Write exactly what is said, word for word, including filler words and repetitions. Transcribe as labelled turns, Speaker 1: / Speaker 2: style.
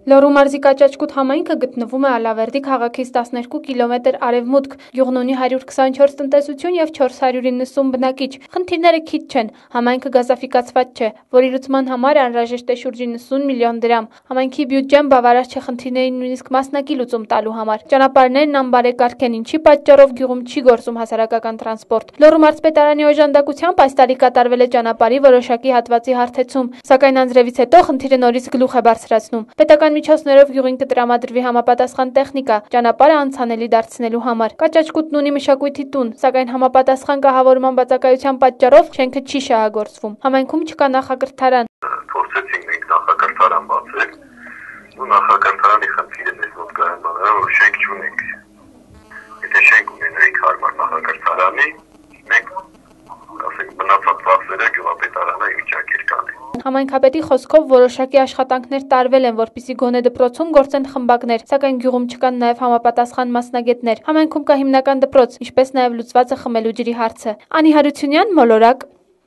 Speaker 1: Լոռու մարզի Կաճաճկուտ համայնքը գտնվում է Ալավերդի քաղաքից տասներկու կիլոմետր արևմուտք, գյուղն ունի հարյուր քսանչորս տնտեսություն և չորս հարյուր իննսուն բնակիչ, խնդիրները քիչ չեն, համայնքը գազաֆիկացված չէ, որի լուծման համար անհրաժեշտ է շուրջ իննսուն միլիոն դրամ, համայնքի բյուջեն բավարար չէ խնդիրներին նույնիսկ մասնակի լուծում տալու համար, ճանապարհներն անբարեկարգ են, ինչի պատճառով գյուղում չի գործում հասարակական տրանսպորտ։ Լոռու մարզպետարանի օժանդակությամբ այս տարի կատարվել է ճանապարհի որոշակի հատվածի հարթեցում, սակայն անձրևից հետո խնդիրը նորից գլուխ է բարձրացնում։ Պետական միջոցներով գյուղին կտրամադրվի համապատասխան տեխնիկա, ճանապարհը անցանելի դարձնելու համար։ Կաճաճկուտն ունի մշակույթի տուն, սակայն համապատասխան կահավորման բացակայության պատճառով շենքը չի շահագործվում։ Համայնքում չկա նախակրթարան։
Speaker 2: Փորձեցինք մենք նախակրթարան բացել, ու նախակրթարանի խնդիրը մեզ մոտ կայանում է, որ շենք չունենք։ Եթե շենք ունենայինք հարմար նախակրթարանի, մենք ասենք մնացած ծախսերը գյուղապետարանը ի վիճակի էր կանել։
Speaker 1: Համայնքապետի խոսքով որոշակի աշխատանքներ տարվել են, որպեսզի գոնե դպրոցում գործեն խմբակներ, սակայն գյուղում չկան նաև համապատասխան մասնագետներ։ Համայնքում կա հիմնական դպրոց, ինչպես նաև լուծված է խմելու ջրի հարցը։ Անի Հարությունյան, Մոլորակ։